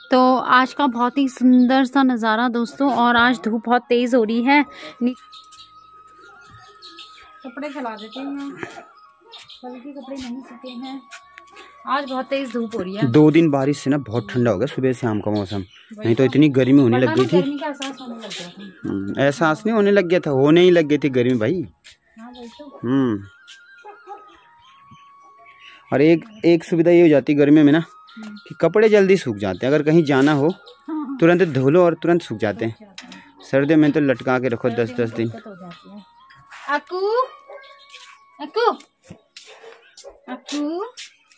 तो आज का बहुत ही सुंदर सा नज़ारा दोस्तों, और आज धूप बहुत तेज़ हो रही है। कपड़े फैला देते हैं, बल्कि कपड़े नहीं सूखे हैं। आज बहुत तेज धूप हो रही है। 2 दिन बारिश से ना बहुत ठंडा हो गया सुबह शाम का मौसम। नहीं तो इतनी गर्मी होने लग गई थी। गर्मी का एहसास होने लग गया था। एहसास नहीं होने लग गया था, होने ही लग गई थी गर्मी भाई। हाँ भाई तो। और एक सुविधा ये हो जाती है गर्मी में ना कि कपड़े जल्दी सूख जाते हैं। अगर कहीं जाना हो तुरंत धो लो और तुरंत सूख जाते हैं। सर्दियों में तो लटका के रखो 10-10 दिन। अक्कू अक्कू अक्कू।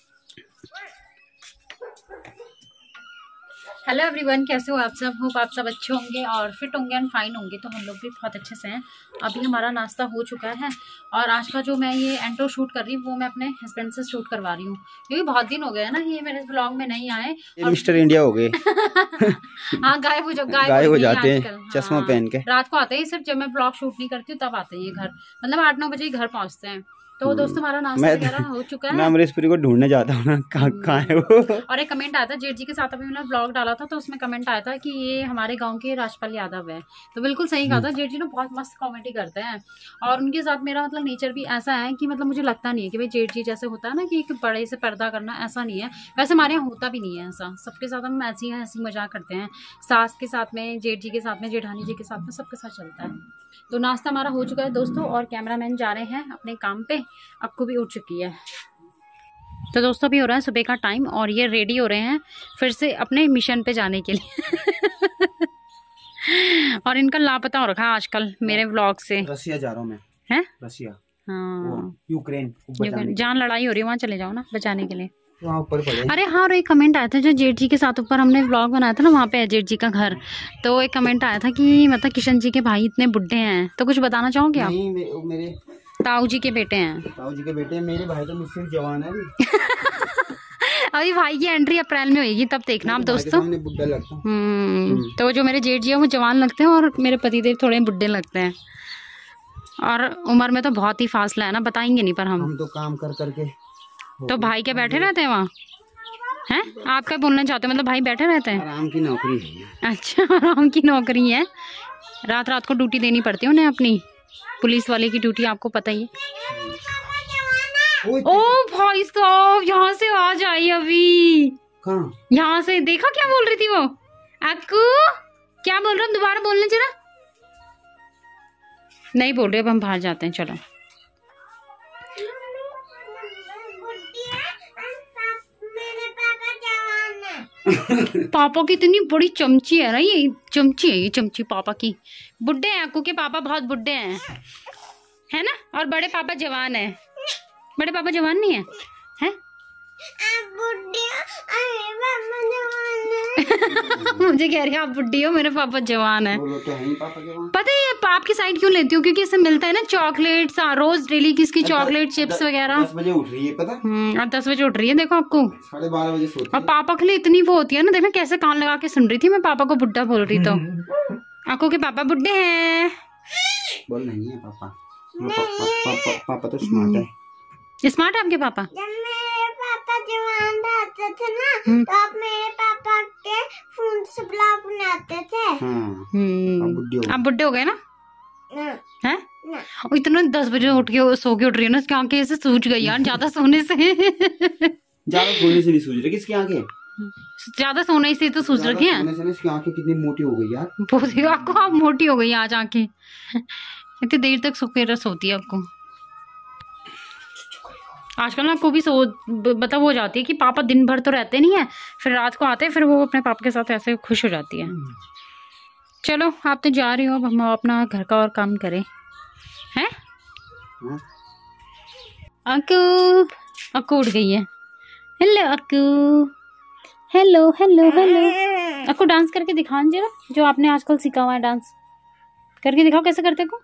हेलो एवरीवन, कैसे हो आप सब? होप आप सब अच्छे होंगे और फिट होंगे एंड फाइन होंगे। तो हम लोग भी बहुत अच्छे से हैं। अभी हमारा नाश्ता हो चुका है और आज का जो मैं ये एंट्रो शूट कर रही हूँ वो मैं अपने हस्बैंड से शूट करवा रही हूँ, क्योंकि बहुत दिन हो गए हैं ना ये मेरे ब्लॉग में नहीं आए। मिस्टर इंडिया हो गए। हाँ, गायब हो जाते हैं चश्मा पहन के। रात को आते हैं सिर्फ, जब मैं ब्लॉग शूट नहीं करती हूँ तब आते हैं ये घर, मतलब 8-9 बजे घर पहुँचते हैं। तो दोस्तों हमारा नाश्ता वगैरह हो चुका है। मैं अमरीशपुरी को ढूंढने जाता हूँ ना, कहाँ है वो। और एक कमेंट आया था, जेठ जी के साथ अभी मैंने ब्लॉग डाला था तो उसमें कमेंट आया था कि ये हमारे गांव के राजपाल यादव है। तो बिल्कुल सही कहा था, जेठ जी ना बहुत मस्त कॉमेडी करते हैं और उनके साथ मेरा मतलब नेचर भी ऐसा है कि मतलब मुझे लगता नहीं है कि भाई जेठ जी जैसे होता है ना कि एक बड़े से पर्दा करना, ऐसा नहीं है। वैसे हमारे यहाँ होता भी नहीं है ऐसा। सबके साथ हम ऐसी हंसी मजाक करते हैं, सास के साथ में, जेठ जी के साथ में, जेठानी जी के साथ में, सबके साथ चलता है। तो नाश्ता हमारा हो चुका है दोस्तों और कैमरामैन जा रहे हैं अपने काम पे। अक्कू भी उठ चुकी है। तो दोस्तों अभी हो रहा है सुबह का टाइम और ये रेडी हो रहे हैं फिर से अपने मिशन पे जाने के लिए। और इनका लापता हो रखा है आजकल मेरे व्लॉग से। रसिया जा रहा हूँ मैं। हैं? रसिया। हाँ, यूक्रेन। जहाँ लड़ाई हो रही है वहाँ चले जाओ ना बचाने के लिए। वहाँ ऊपर पड़े। अरे हाँ, और एक कमेंट आया था जो जेठ जी के साथ ऊपर हमने व्लॉग बनाया था ना, वहाँ पे है जेठ जी का घर। तो एक कमेंट आया था कि मतलब किशन जी के भाई इतने बुड्ढे हैं। तो कुछ बताना चाहोगे आप? नहीं, मेरे ताऊ जी के बेटे हैं। ताऊ जी के बेटे, मेरे भाई तो मुझसे जवान है अभी भाई की एंट्री अप्रैल में होगी, तब देखना आप दोस्तों। बुड्ढा लगता तो जो मेरे जेठ जी है वो जवान लगते हैं और मेरे पतिदेव थोड़े बुड्ढे लगते हैं। और उम्र में तो बहुत ही फासला है ना, बताएंगे नहीं पर हम तो काम कर करके। तो भाई क्या बैठे रहते हैं वहाँ? हैं? आप क्या बोलना चाहते हो? मतलब भाई बैठे रहते हैं? आराम की नौकरी है। अच्छा, आराम की नौकरी है। रात रात को ड्यूटी देनी पड़ती है उन्हें अपनी, पुलिस वाले की ड्यूटी आपको पता ही है। ओ भाई साहब, यहाँ से आवाज आई अभी। कहाँ? यहाँ से देखा क्या बोल रही थी वो? अक्कू क्या बोल रहा हूँ, दोबारा बोलना जरा। नहीं बोल रहे, अब हम बाहर जाते हैं चलो। पापा की इतनी बड़ी चमची है ना, ये चमची है, ये चमची पापा की। बुड्ढे हैं अक्कू के पापा, बहुत बुड्ढे हैं, है ना? और बड़े पापा जवान है। बड़े पापा जवान नहीं है, हैं? मुझे कह रही है आप बुड्ढी हो, मेरे पापा जवान है। पता है पाप की साइड क्यों लेती हूँ? क्योंकि इससे मिलता है ना चॉकलेट्स रोज डेली, किसकी चॉकलेट चिप्स वगैरह। 10 बजे उठ रही है पता। अब 10 बजे उठ रही है, देखो आपको। 12:30 बजे सोती है। और पापा के लिए इतनी वो होती है ना, देखना कैसे कान लगा के सुन रही थी मैं पापा को बुड्ढा बोल रही। तो आपको के पापा बुड्ढे हैं? बोल नहीं है पापा। पापा तो स्मार्ट है। स्मार्ट है आपके पापा? जब मेरे पापा जवान रहते थे ना तो आप मेरे पापा के फोन से ब्लॉग बनाते थे। आप बुड्ढे हो गए ना? हैं? इतना 10 बजे उठ के सो के उठ रही है ना, उसकी आंखें ऐसे सूज गई यार ज्यादा सोने से। ज्यादा सोने से नहीं सूज रही, किसकी आंखें? ज्यादा सोने से तो सूज रखी है। इसकी आंखें कितनी मोटी हो गई यार। बहुत आपको आप मोटी हो गई आज आंखें। इतनी देर तक सोके सोती है आपको। आजकल ना आपको भी मतलब हो जाती है कि पापा दिन भर तो रहते नहीं है, फिर रात को आते हैं, फिर वो अपने पापा के साथ ऐसे खुश हो जाती है। चलो आप तो जा रही हो, अब हम अपना घर का और काम करें, हैं? अक्कू अक्कू उठ गई है। Hello Akku, hello hello hello. Akku dance करके दिखाओ जरा, जो आपने आजकल सीखा हुआ है डांस करके दिखाओ, कैसे करते को?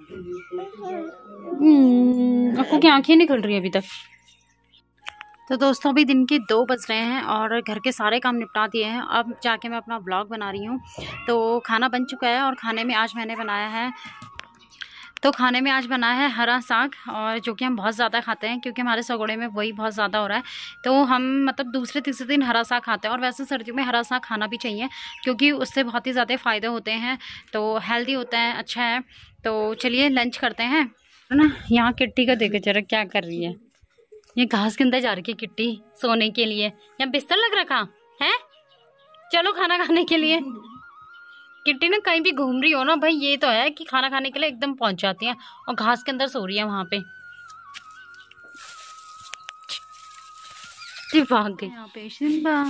अक्कू की आंखें नहीं खुल रही अभी तक। तो दोस्तों अभी दिन के 2 बज रहे हैं और घर के सारे काम निपटा दिए हैं। अब जाके मैं अपना व्लॉग बना रही हूँ। तो खाना बन चुका है और खाने में आज मैंने बनाया है तो खाने में आज बना है हरा साग, और जो कि हम बहुत ज़्यादा खाते हैं क्योंकि हमारे सगोड़े में वही बहुत ज़्यादा हो रहा है। तो हम मतलब दूसरे तीसरे दिन हरा साग खाते हैं, और वैसे सर्दियों में हरा साग खाना भी चाहिए क्योंकि उससे बहुत ही ज़्यादा फ़ायदे होते हैं, तो हेल्दी होता है, अच्छा है। तो चलिए लंच करते हैं ना। यहाँ किट्टी को देखे जरा क्या कर रही है, ये घास के अंदर जा रही है किट्टी सोने के लिए। यहाँ बिस्तर लग रखा है, चलो खाना खाने के लिए। किट्टी ना कहीं भी घूम रही हो ना भाई, ये तो है कि खाना खाने के लिए एकदम पहुंच जाती है, और घास के अंदर सो रही है वहां पे। भाग गई यहाँ पे सिम्बा।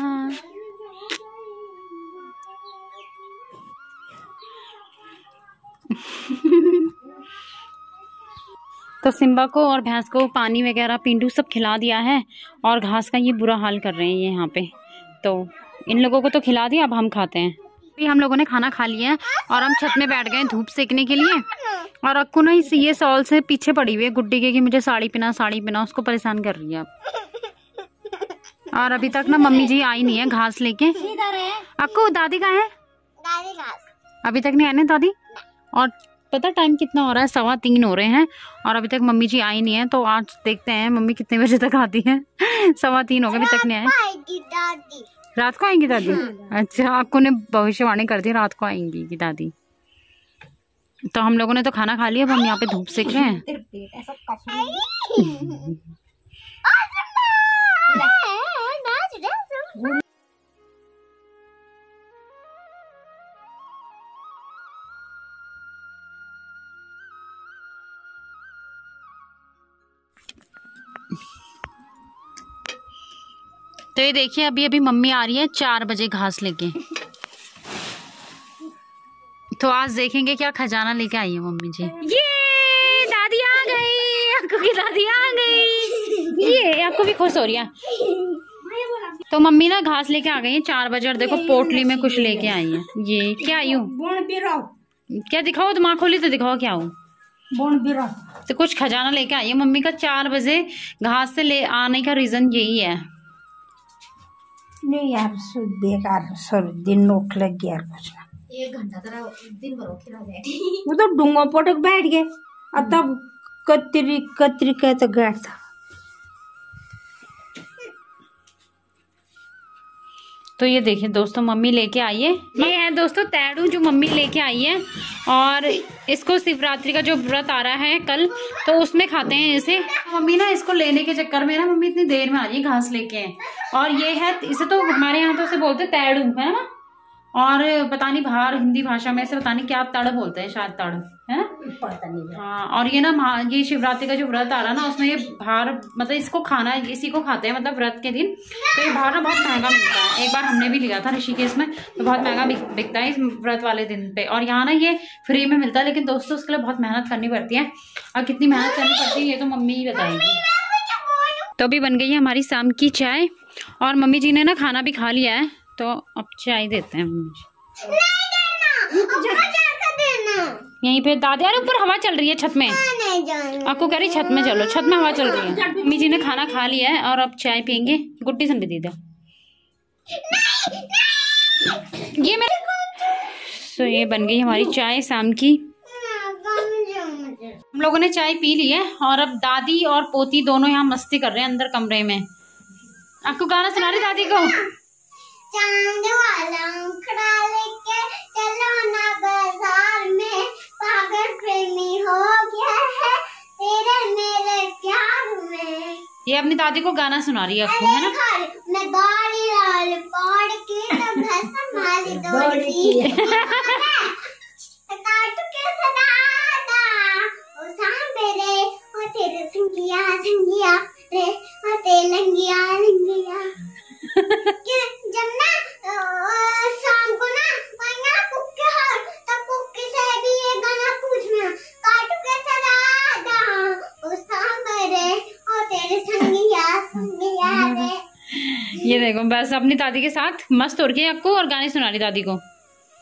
तो सिम्बा को और भैंस को पानी वगैरह पिंडू सब खिला दिया है, और घास का ये बुरा हाल कर रहे हैं ये यहाँ पे। तो इन लोगों को तो खिला दिया, अब हम खाते हैं। हम लोगों ने खाना खा लिया है और हम छत में बैठ गए धूप सेकने के लिए। और अक्कू ना ये सॉल से पीछे पड़ी हुई है गुड्डी के कि मुझे साड़ी पहना, उसको परेशान कर रही है अब। और अभी तक ना मम्मी जी आई नहीं है घास लेके। अक्कू दादी कहाँ है? अभी तक नहीं आए ना दादी। और पता टाइम कितना हो रहा है, 3:15 हो रहे हैं, और अभी तक मम्मी जी आई नहीं है। तो आज देखते हैं मम्मी कितने बजे तक आती है। 3:15 हो गए, अभी तक नहीं आए। रात को आएंगी दादी? अच्छा, आपको ने भविष्यवाणी कर दी रात को आएंगी की दादी। तो हम लोगों ने तो खाना खा लिया, अब हम यहाँ पे धूप सेक रहे हैं। तो ये देखिए अभी मम्मी आ रही है 4 बजे घास लेके। तो आज देखेंगे क्या खजाना लेके आई है मम्मी जी। ये दादी आ गई, आपको की दादी आ गई। ये आपको भी खुश हो रही है। तो मम्मी ना घास लेके आ गई है 4 बजे, और देखो पोटली में कुछ लेके आई है। ये क्या आई हूँ, क्या दिखाओ, दिमाग खोली तो दिखाओ क्या हूँ। तो कुछ खजाना लेके आई है मम्मी का। 4 बजे घास से ले आने का रीजन यही है। नहीं यार, बेकार दिन नोक लग गया यार, कुछ ना 1 घंटा तेरा दिन भर खिला बैठी। वो तो डूंगा पटक बैठ गए, अब तब कतरी का तो गया था। तो ये देखिए दोस्तों मम्मी लेके आई है, ये है दोस्तों तैड़ू जो मम्मी लेके आई है। और इसको शिवरात्रि का जो व्रत आ रहा है कल, तो उसमें खाते हैं इसे। मम्मी ना इसको लेने के चक्कर में ना मम्मी इतनी देर में आ रही है घास लेके। और ये है, इसे तो हमारे यहाँ तो इसे बोलते हैं तैड़ू, है ना। और पता नहीं बाहर हिंदी भाषा में इसे पता नहीं क्या तड़ बोलते हैं, शायद तड़, है ना, पता नहीं। हाँ। और ये ना ये शिवरात्रि का जो व्रत आ रहा है ना, उसमें ये बाहर मतलब इसको खाना है, इसी को खाते हैं मतलब व्रत के दिन। तो ये बाहर ना बहुत महंगा मिलता है। एक बार हमने भी लिया था ऋषिकेश में, तो बहुत महंगा बिकता है इस व्रत वाले दिन पे। और यहाँ ना ये फ्री में मिलता है, लेकिन दोस्तों उसके लिए बहुत मेहनत करनी पड़ती है। और कितनी मेहनत करनी पड़ती है ये तो मम्मी ही बताएगी। तो अभी बन गई है हमारी शाम की चाय, और मम्मी जी ने ना खाना भी खा लिया है। तो अब चाय देते हैं यहीं पे। दादी यार ऊपर हवा चल रही है छत में, आपको कह रही छत में चलो, छत में हवा चल रही है। मम्मी जी ने खाना खा लिया है और अब चाय पियेंगे। गुड्डी संडी दी दे ये मेरे। तो ये बन गई हमारी चाय शाम की। हम लोगों ने चाय पी ली है, और अब दादी और पोती दोनों यहाँ मस्ती कर रहे हैं अंदर कमरे में। आपको गाना सुना रही दादी को। चांद वाला अंकड़ा लेके चलो ना बाजार में, पागल प्रेमी हो गया है तेरे मेरे प्यार में। ये अपनी दादी को गाना सुना रही है आपको, है ना। मैं दौड़ी लाल पौड़ की तो घर संभाली दौड़ी काटू के सदादा ओ सांबे रे ओ तेरे संगिया संगिया रे ओ ते लंगिया लंगिया। जब ना शाम को ना कुक्के हर तब कुक्के से भी ये गाना पूछना, काटू के सदादा ओ सांबे रे ओ तेरे संगिया संगिया रे। ये देखो बस अपनी दादी के साथ मस्त हो रही है आपको, और गाने सुना रही दादी को।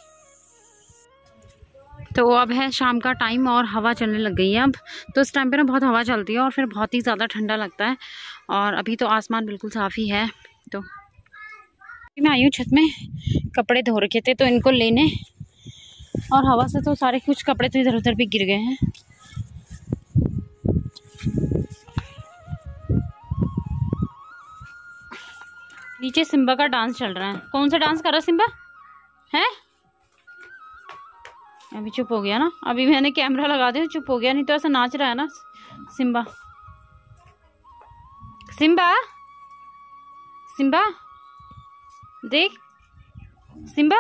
तो अब है शाम का टाइम और हवा चलने लग गई है अब। तो इस टाइम पे ना बहुत हवा चलती है और फिर बहुत ही ज़्यादा ठंडा लगता है। और अभी तो आसमान बिल्कुल साफ़ ही है। तो मैं आई हूँ छत में, कपड़े धो रखे थे तो इनको लेने, और हवा से तो सारे कुछ कपड़े तो इधर उधर भी गिर गए हैं। नीचे सिम्बा का डांस चल रहा है। कौन सा डांस कर रहा है सिम्बा है? अभी चुप हो गया ना, अभी मैंने कैमरा लगा दिया चुप हो गया, नहीं तो ऐसा नाच रहा है ना सिम्बा। सिम्बा सिम्बा देख सिम्बा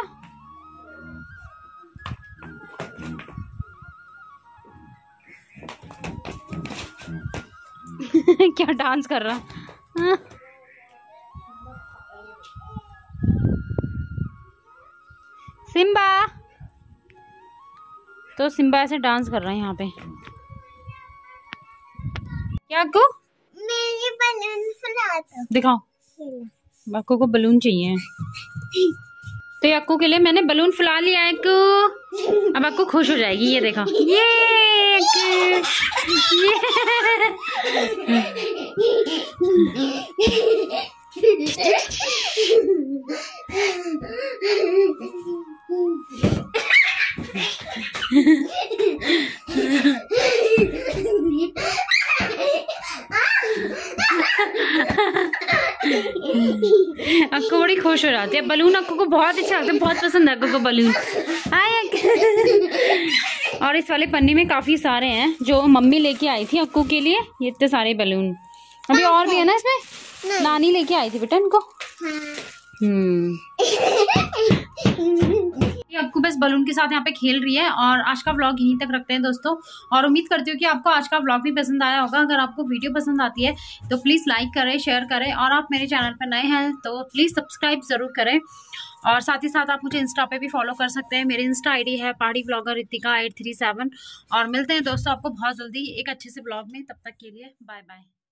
क्या डांस कर रहा। हाँ। सिम्बा तो सिम्बा ऐसे डांस कर रहा है यहाँ पे। क्या अक्कू? मेरी बलून फुला दो। दिखाओ, अक्कू को बलून चाहिए। तो अक्कू के लिए मैंने बलून फुला लिया है अक्कू। अब अक्कू खुश हो जाएगी, ये देखो ये अक्कू बड़ी खुश हो जाती है। बलून अक्कू को बहुत अच्छा लगता है, बहुत पसंद है अक्कू को बलून। और इस वाले पन्नी में काफी सारे हैं जो मम्मी लेके आई थी अक्कू के लिए, ये इतने सारे बलून। अभी और भी है ना इसमें, नानी लेके आई थी बेटा इनको। अक्कू बस बलून के साथ यहाँ पे खेल रही है। और आज का व्लॉग यहीं तक रखते हैं दोस्तों, और उम्मीद करती हूँ कि आपको आज का व्लॉग भी पसंद आया होगा। अगर आपको वीडियो पसंद आती है तो प्लीज़ लाइक करें, शेयर करें, और आप मेरे चैनल पर नए हैं तो प्लीज़ सब्सक्राइब ज़रूर करें। और साथ ही साथ आप मुझे इंस्टा पे भी फॉलो कर सकते हैं। मेरी इंस्टा आईडी है पहाड़ी ब्लॉगर रितिका 837। और मिलते हैं दोस्तों आपको बहुत जल्दी एक अच्छे से ब्लॉग में। तब तक के लिए बाय बाय।